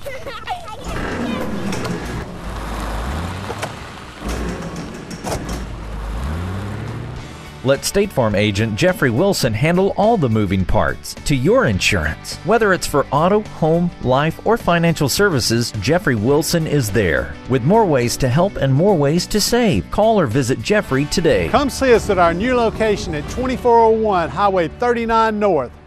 Let State Farm agent Jeffrey Wilson handle all the moving parts to your insurance. Whether it's for auto, home, life, or financial services, Jeffrey Wilson is there. With more ways to help and more ways to save. Call or visit Jeffrey today. Come see us at our new location at 2401 Highway 39 North.